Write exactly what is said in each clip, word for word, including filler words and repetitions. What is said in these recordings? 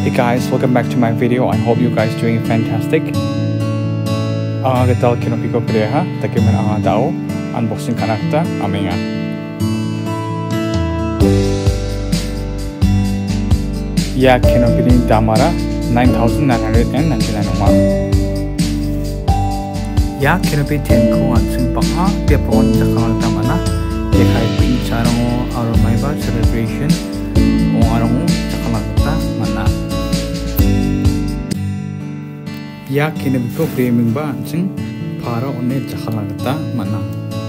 Hey guys, welcome back to my video. I hope you guys doing fantastic. Ang gatal Canopy ko piliha, taki man ang tao unboxing kanakta aminga. Ya Canopy ni damara nine thousand nine hundred ninety-nine uma. Ya Canopy ten ko ansing panga tepon jakang tamana. Yekai pin charang aromai ba celebration o arong jakalagta mana. Ya Canopy ko framing ba ansing para one jakalagta mana.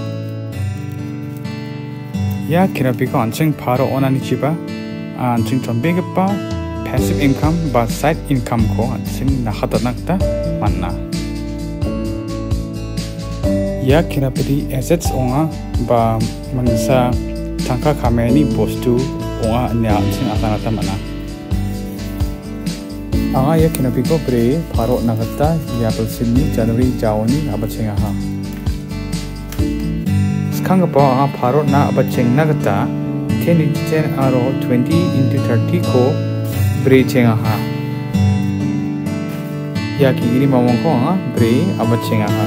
Ya Canopy ko ansing para onani chiba ansing chonbegipa passive income ba side income ko ansing nakatanakta mana. Ya Canopy assets onga ba mansa tangka kameni bostu onga nya ansing akanata mana. Anga ya Canopy ko pre paro nagata ya belsimni January jawni abachenga ha. Skanga pa anga paro na abacheng nagata ten into ten aro twenty into thirty ko bre chenga ha. Ya kigiri mamong ko anga bre abachenga ha.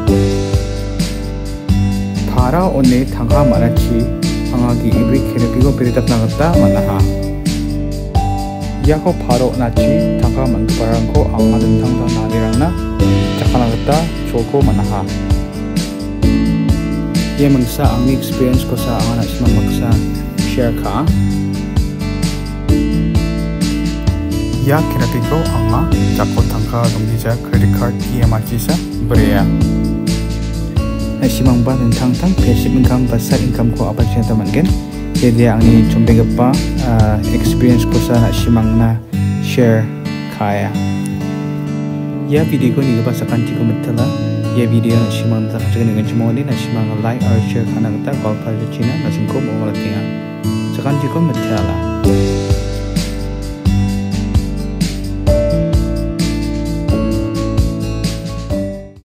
Para one tangka manachi anga ki ibri Canopy ko pre tap nagata mana ha. Ya ko paro nachi tangka mantuparang ko ang madentang na nadirang na jakalagta choko manaha. Ya mangsa ang experience ko sa ang anak simang magsa share ka. Ya Canopy ko ang jako tangka dumdija credit card E M I sa berea. Na simang ba tentang tang passive income basar income ko apa siya taman gen. Jadi angni chonbegipa uh, experience ko sa na simang na share kaya. Ya video ko ni ba sa kanti ko matala. Ya video na simang tak dengan cemoni na simang like or share kana kata golpo China na singko mo malatinga. Sa kanti ko matala.